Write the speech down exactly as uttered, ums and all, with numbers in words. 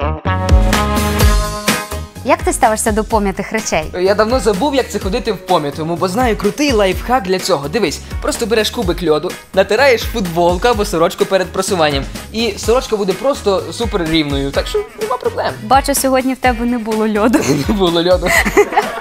Як ти ставишся до пом'ятих речей? Я давно забув, як це ходити в пом'ятому, бо знаю крутий лайфхак для цього. Дивись, просто береш кубик льоду, натираєш футболку або сорочку перед просуванням. І сорочка буде просто супер рівною, так що нема проблем. Бачу, сьогодні в тебе не було льоду. Не було льоду.